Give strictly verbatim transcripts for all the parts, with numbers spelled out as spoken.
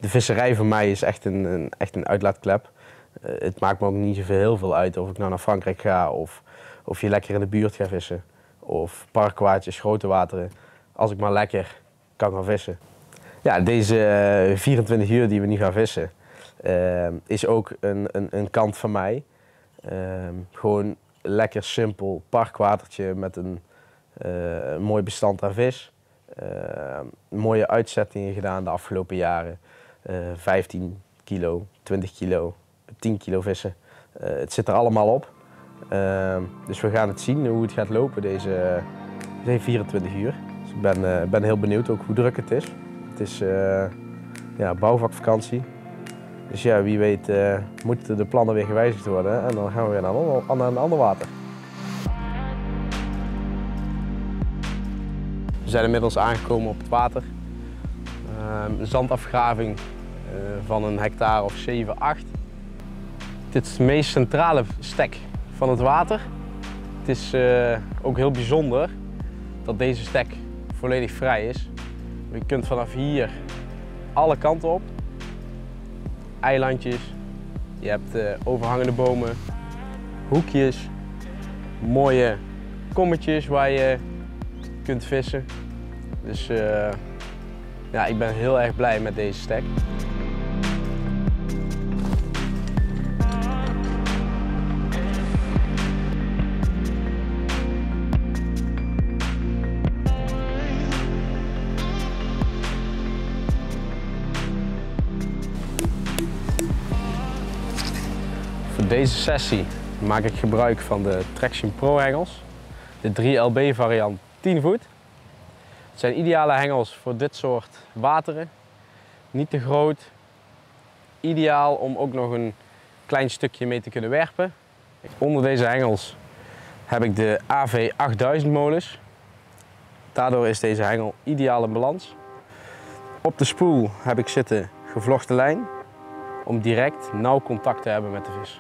de visserij voor mij is echt een, een, echt een uitlaatklep. Uh, het maakt me ook niet zoveel heel veel uit of ik nou naar Frankrijk ga of, of je lekker in de buurt gaat vissen. Of parkwaadjes, grote wateren. Als ik maar lekker kan gaan vissen. Ja, deze uh, vierentwintig uur die we nu gaan vissen uh, is ook een, een, een kant van mij. Uh, gewoon lekker simpel parkwatertje met een, uh, een mooi bestand aan vis. Uh, mooie uitzettingen gedaan de afgelopen jaren. Uh, vijftien kilo, twintig kilo, tien kilo vissen. Uh, het zit er allemaal op. Uh, dus we gaan het zien hoe het gaat lopen deze, deze vierentwintig uur. Dus ik ben, uh, ben heel benieuwd ook hoe druk het is. Het is uh, ja, bouwvakvakantie. Dus ja, wie weet uh, moeten de plannen weer gewijzigd worden en dan gaan we weer naar een ander, naar een ander water. We zijn inmiddels aangekomen op het water. Uh, een zandafgraving uh, van een hectare of zeven, acht. Dit is de meest centrale stek van het water. Het is uh, ook heel bijzonder dat deze stek volledig vrij is. Je kunt vanaf hier alle kanten op. Eilandjes, je hebt uh, overhangende bomen, hoekjes, mooie kommetjes waar je kunt vissen. Dus uh, ja, ik ben heel erg blij met deze stek. Voor deze sessie maak ik gebruik van de Traxion Pro hengels. De drie L B variant tien voet. Het zijn ideale hengels voor dit soort wateren. Niet te groot. Ideaal om ook nog een klein stukje mee te kunnen werpen. Onder deze hengels heb ik de A V achtduizend molens. Daardoor is deze hengel ideaal in balans. Op de spoel heb ik zitten gevlochten lijn. Om direct nauw contact te hebben met de vis.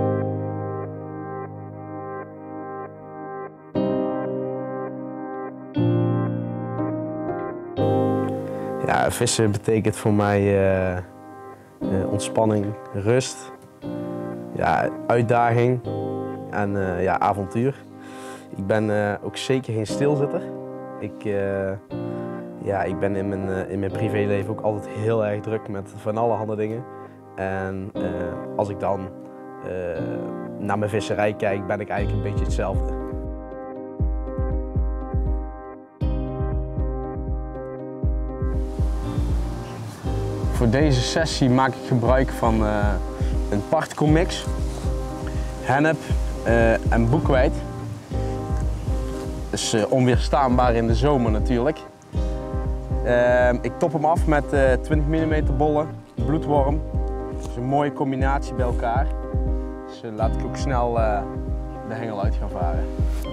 Ja, vissen betekent voor mij uh, uh, ontspanning, rust, ja, uitdaging en uh, ja, avontuur. Ik ben uh, ook zeker geen stilzitter. Ik, uh, ja, ik ben in mijn, uh, in mijn privéleven ook altijd heel erg druk met van allerhande dingen. En uh, als ik dan uh, naar mijn visserij kijk, ben ik eigenlijk een beetje hetzelfde. Voor deze sessie maak ik gebruik van uh, een particle mix, hennep uh, en boekweit. Dus uh, onweerstaanbaar in de zomer natuurlijk. Uh, ik top hem af met uh, twintig millimeter bollen, bloedworm. Dus een mooie combinatie bij elkaar. Dus uh, laat ik ook snel uh, de hengel uit gaan varen.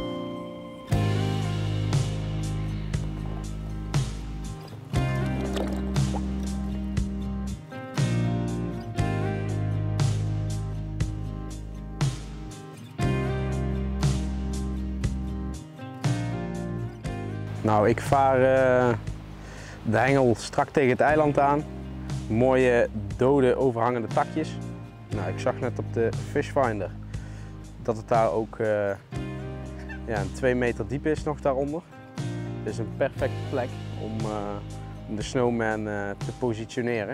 Nou, ik vaar uh, de hengel strak tegen het eiland aan. Mooie dode overhangende takjes. Nou, ik zag net op de Fishfinder dat het daar ook uh, ja, een twee meter diep is nog daaronder. Dus een perfecte plek om, uh, om de snowman uh, te positioneren.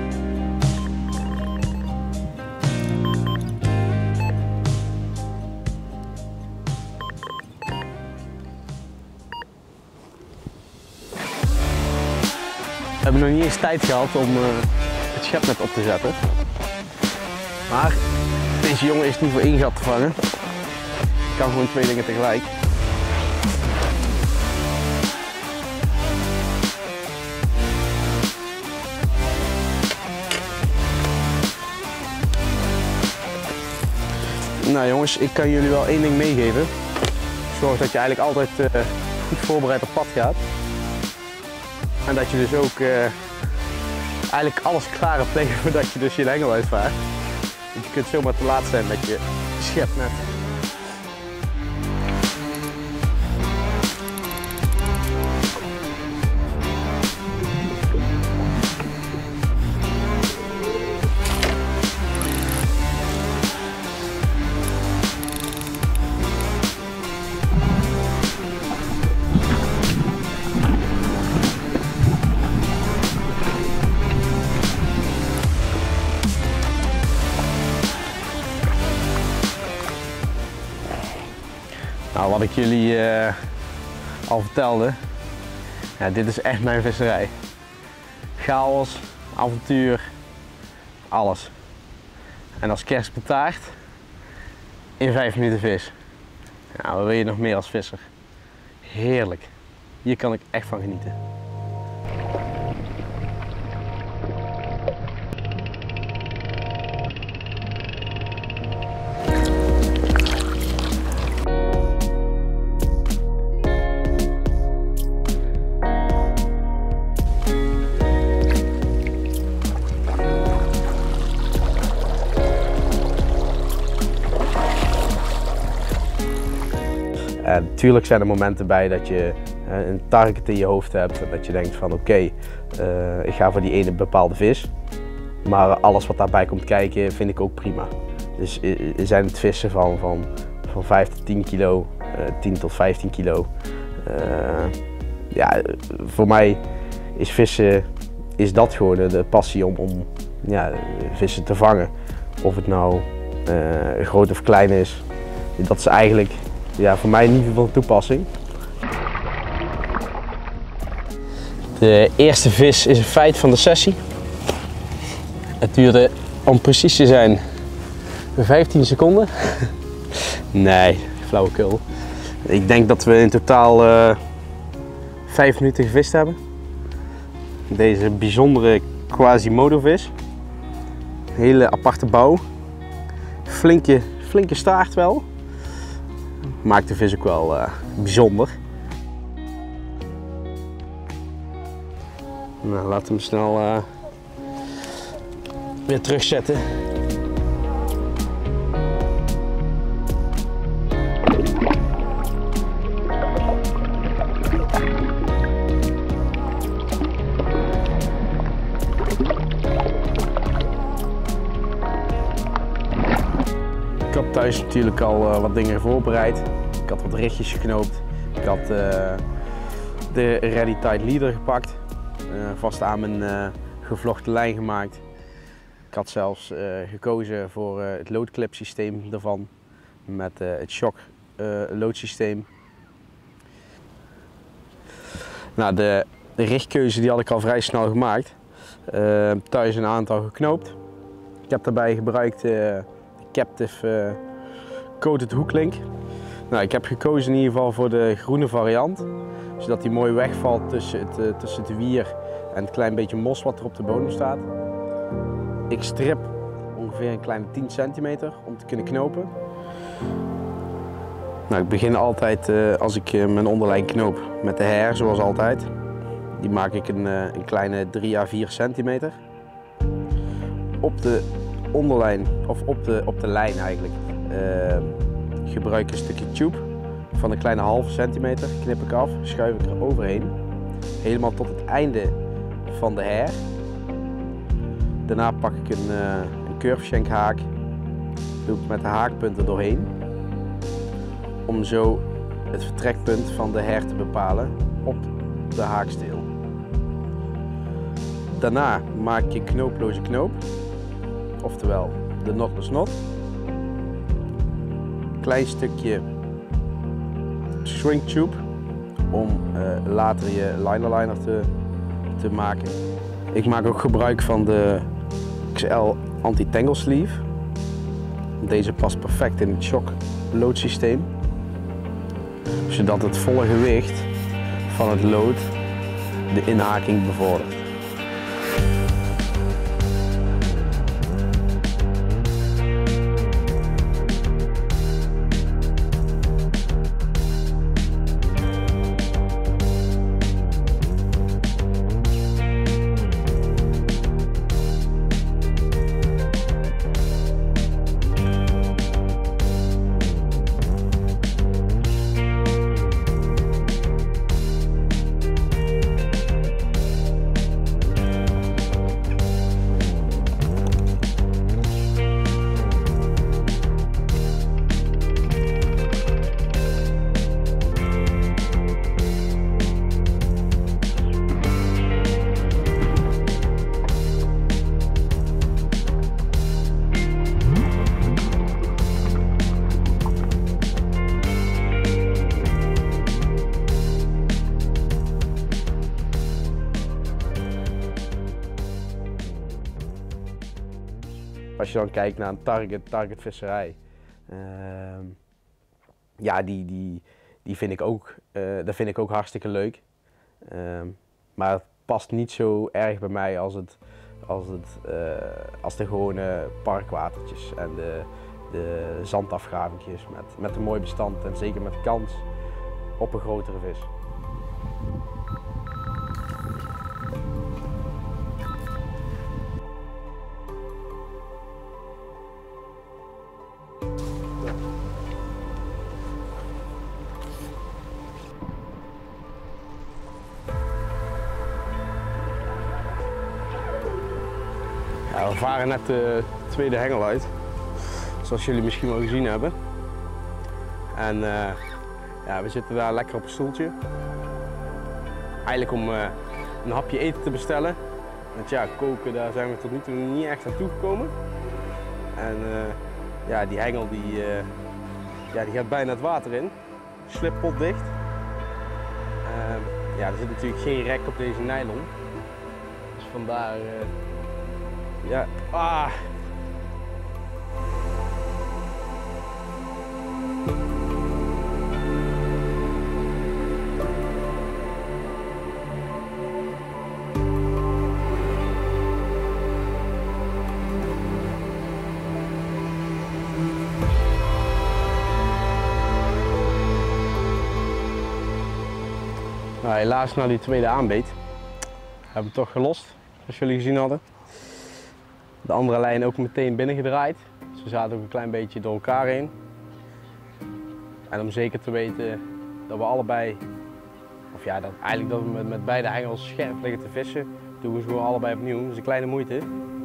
We hebben nog niet eens tijd gehad om uh, het schepnet op te zetten. Maar deze jongen is niet voor één gat te vangen. Ik kan gewoon twee dingen tegelijk. Nou jongens, ik kan jullie wel één ding meegeven. Zorg dat je eigenlijk altijd uh, goed voorbereid op pad gaat. En dat je dus ook uh, eigenlijk alles klaar hebt liggen voordat je dus je hengel uitvaart. Want je kunt zomaar te laat zijn met je schepnet. Nou, wat ik jullie uh, al vertelde, ja, dit is echt mijn visserij. Chaos, avontuur, alles. En als kerst op de taart, in vijf minuten vis. Nou, wat wil je nog meer als visser? Heerlijk. Hier kan ik echt van genieten. En natuurlijk zijn er momenten bij dat je uh, een target in je hoofd hebt en dat je denkt van oké, okay, uh, ik ga voor die ene bepaalde vis. Maar alles wat daarbij komt kijken vind ik ook prima. Dus uh, zijn het vissen van, van, van vijf tot tien kilo, uh, tien tot vijftien kilo. Uh, ja, voor mij is vissen is dat gewoon de passie om, om ja, vissen te vangen. Of het nou uh, groot of klein is, dat is eigenlijk ja, voor mij niet van toepassing. De eerste vis is een feit van de sessie. Het duurde, om precies te zijn, vijftien seconden. Nee, flauwekul. Ik denk dat we in totaal uh, vijf minuten gevist hebben. Deze bijzondere Quasimodo-vis. Hele aparte bouw. Flinke, flinke staart wel. Maakt de vis ook wel uh, bijzonder. Nou, laten we hem snel uh, weer terugzetten. Ik had thuis natuurlijk al uh, wat dingen voorbereid. Ik had wat ritjes geknoopt. Ik had uh, de Ready Tide Leader gepakt. Uh, vast aan mijn uh, gevlochten lijn gemaakt. Ik had zelfs uh, gekozen voor uh, het loodclip systeem ervan. Met uh, het shock uh, loodsysteem. Nou, de, de richtkeuze die had ik al vrij snel gemaakt. Uh, thuis een aantal geknoopt. Ik heb daarbij gebruikt uh, de Captive uh, Coated Hooklink. Nou, ik heb gekozen in ieder geval voor de groene variant, zodat die mooi wegvalt tussen het, uh, tussen het wier en het klein beetje mos wat er op de bodem staat. Ik strip ongeveer een kleine tien centimeter om te kunnen knopen. Nou, ik begin altijd uh, als ik uh, mijn onderlijn knoop met de hair, zoals altijd. Die maak ik een, uh, een kleine drie à vier centimeter. Op de onderlijn, of op de, op de lijn eigenlijk, uh, gebruik ik een stukje tube van een kleine halve centimeter. Knip ik af, schuif ik er overheen. Helemaal tot het einde van de hair. Daarna pak ik een, uh, een curve shank haak. Doe ik met de haakpunten doorheen. Om zo het vertrekpunt van de hair te bepalen op de haaksteel. Daarna maak ik een knooploze knoop. Oftewel de knotless knot. Klein stukje shrink tube om uh, later je liner liner te, te maken. Ik maak ook gebruik van de X L anti-tangle sleeve. Deze past perfect in het shock loodsysteem, zodat het volle gewicht van het lood de inhaking bevordert. Als je dan kijkt naar een target, targetvisserij, uh, ja, die, die, die vind ik ook, uh, dat vind ik ook hartstikke leuk. Uh, maar het past niet zo erg bij mij als, het, als, het, uh, als de gewone parkwatertjes en de, de zandafgravingjes met, met een mooi bestand en zeker met kans op een grotere vis. Ja, we varen net de tweede hengel uit, zoals jullie misschien wel gezien hebben. En uh, ja, we zitten daar lekker op een stoeltje. Eigenlijk om uh, een hapje eten te bestellen. Want ja, koken, daar zijn we tot nu toe niet echt aan toegekomen. En uh, ja, die hengel die, uh, ja, die gaat bijna het water in. Slip potdicht. Uh, ja, er zit natuurlijk geen rek op deze nylon. Dus vandaar... Uh, Ja, ah. Nou, helaas na die tweede aanbeet hebben we toch gelost, zoals jullie gezien hadden. De andere lijn ook meteen binnengedraaid. Ze zaten ook een klein beetje door elkaar heen. En om zeker te weten dat we allebei, of ja, dat, eigenlijk dat we met, met beide hengels scherp liggen te vissen, doen we ze gewoon allebei opnieuw. Dat is een kleine moeite.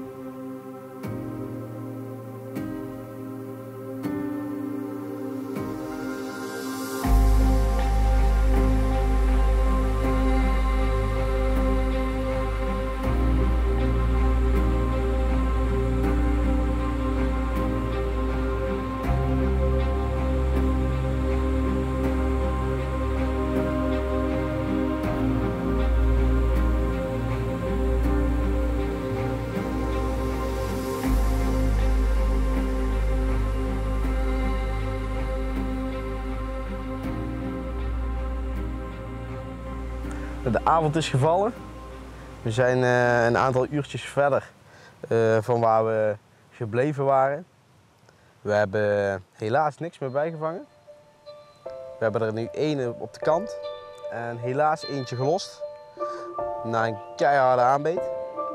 De avond is gevallen. We zijn uh, een aantal uurtjes verder uh, van waar we gebleven waren. We hebben helaas niks meer bijgevangen. We hebben er nu één op de kant en helaas eentje gelost na een keiharde aanbeet.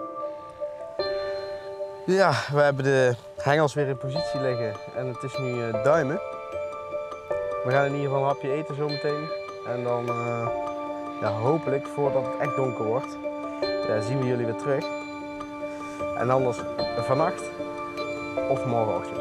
Ja, we hebben de hengels weer in positie liggen en het is nu uh, duimen. We gaan in ieder geval een hapje eten zometeen en dan uh, ja, hopelijk voordat het echt donker wordt, ja, zien we jullie weer terug. En anders vannacht of morgenochtend.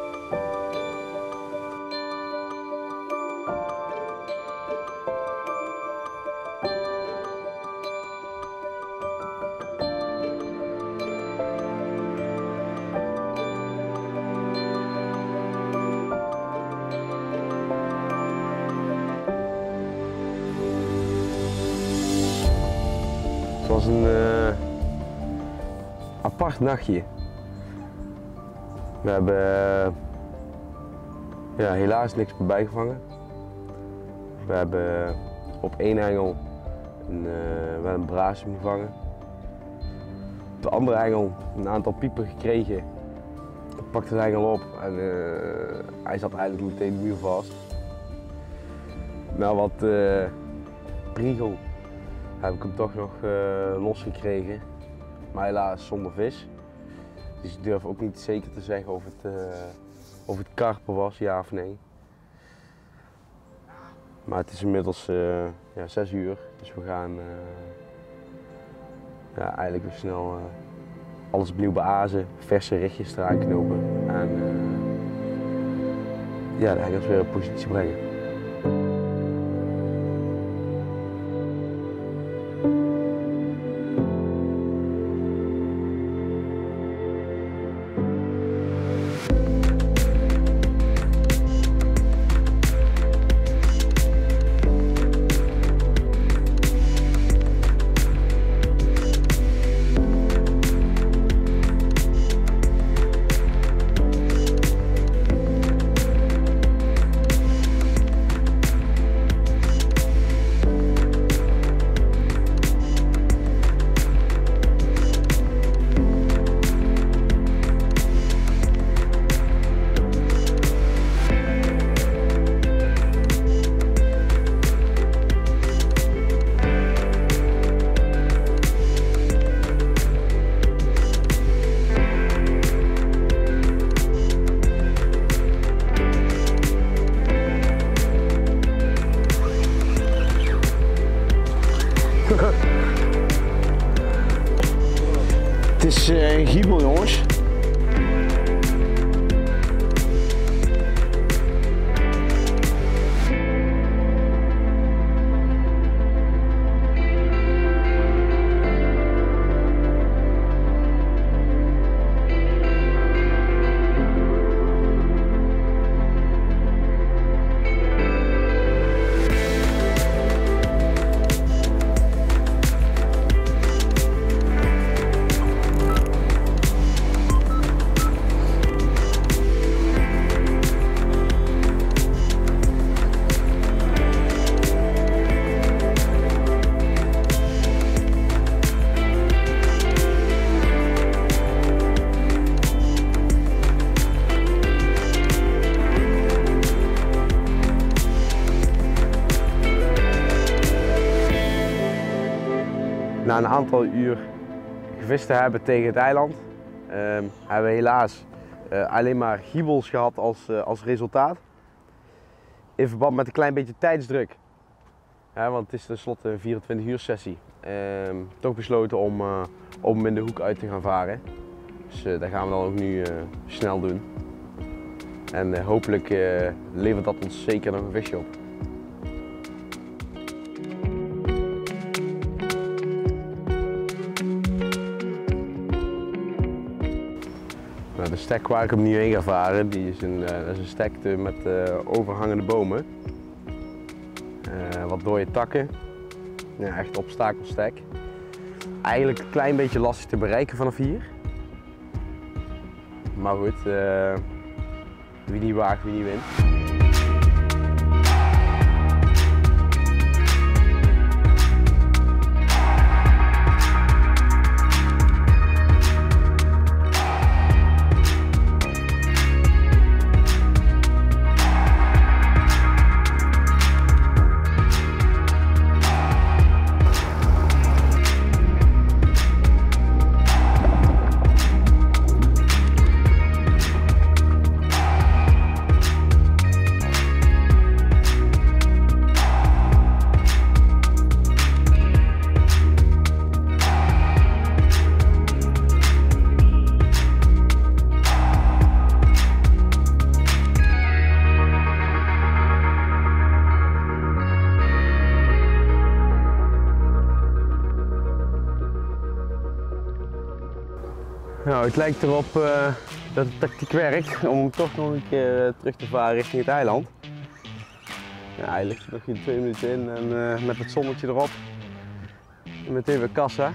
Het was een uh, apart nachtje. We hebben uh, ja, helaas niks meer bijgevangen. We hebben op één hengel een, uh, wel een braasje gevangen. Op de andere hengel een aantal piepen gekregen. Ik pakte de hengel op en uh, hij zat eigenlijk meteen muurvast. Na wat uh, priegel heb ik hem toch nog uh, losgekregen, maar helaas zonder vis. Dus ik durf ook niet zeker te zeggen of het, uh, of het karper was, ja of nee. Maar het is inmiddels uh, ja, zes uur, dus we gaan uh, ja, eigenlijk weer snel uh, alles opnieuw beazen, verse richtjes eraan knopen en uh, ja, de hengels weer in positie brengen. is uh, een giebel, jongens. Na een aantal uur gevist te hebben tegen het eiland, uh, hebben we helaas uh, alleen maar giebels gehad als, uh, als resultaat. In verband met een klein beetje tijdsdruk, ja, want het is tenslotte een vierentwintig uur sessie. Uh, toch besloten om, uh, om hem in de hoek uit te gaan varen. Dus uh, dat gaan we dan ook nu uh, snel doen. En uh, hopelijk uh, levert dat ons zeker nog een visje op. Nou, de stek waar ik hem nu heen ga varen, die is een, uh, dat is een stek met uh, overhangende bomen. Uh, wat dode takken. Ja, echt obstakelstek. Eigenlijk een klein beetje lastig te bereiken vanaf hier. Maar goed, uh, wie niet waagt, wie niet wint. Nou, het lijkt erop uh, dat de tactiek werkt om hem toch nog een keer uh, terug te varen richting het eiland. Ja, hij ligt er nog geen twee minuten in en uh, met het zonnetje erop en meteen weer kassa.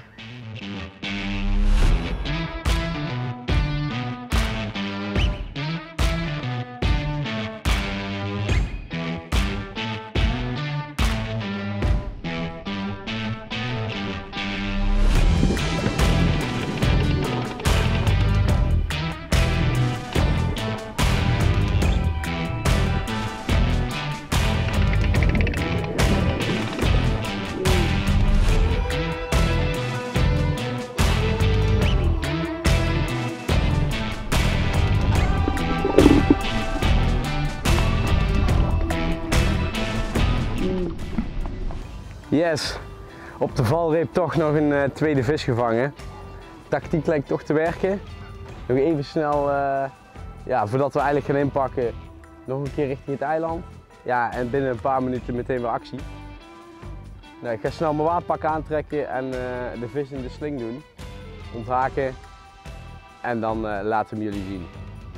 Yes, op de valreep toch nog een uh, tweede vis gevangen. Tactiek lijkt toch te werken. Nog even snel, uh, ja, voordat we eigenlijk gaan inpakken, nog een keer richting het eiland. Ja, en binnen een paar minuten meteen weer actie. Nou, ik ga snel mijn waterpak aantrekken en uh, de vis in de sling doen. Onthaken en dan uh, laten we hem jullie zien.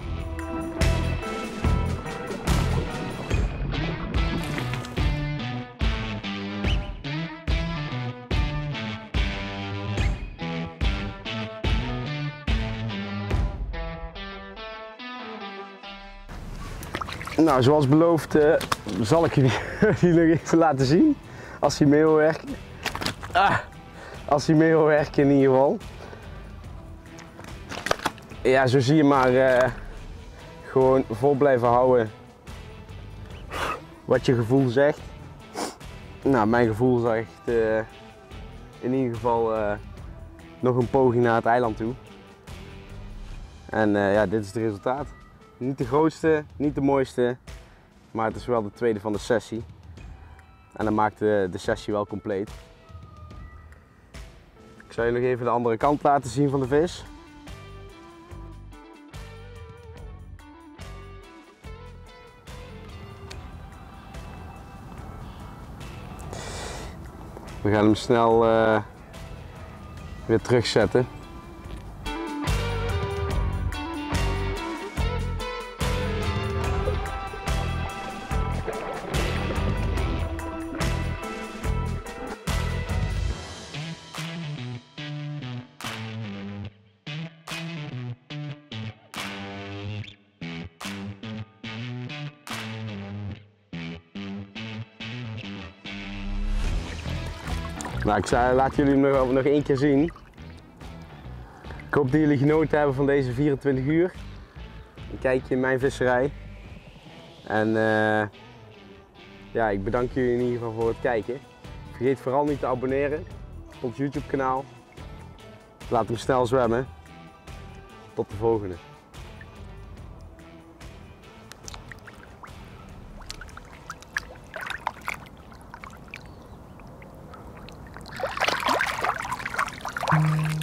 Nou, zoals beloofd uh, zal ik jullie nog even laten zien, als hij mee wil werken. Ah, als hij mee wil werken in ieder geval. Ja, zo zie je maar uh, gewoon vol blijven houden wat je gevoel zegt. Nou, mijn gevoel zegt uh, in ieder geval uh, nog een poging naar het eiland toe. En uh, ja, dit is het resultaat. Niet de grootste, niet de mooiste, maar het is wel de tweede van de sessie. En dat maakt de, de sessie wel compleet. Ik Ik zal je nog even de andere kant laten zien van de vis. We gaan hem snel uh, weer terugzetten. Nou, ik zal, laat jullie hem nog, nog één keer zien. Ik hoop dat jullie genoten hebben van deze vierentwintig uur. Een kijkje in mijn visserij. En uh, ja, ik bedank jullie in ieder geval voor het kijken. Vergeet vooral niet te abonneren op ons YouTube kanaal. Laat hem snel zwemmen. Tot de volgende. Bye.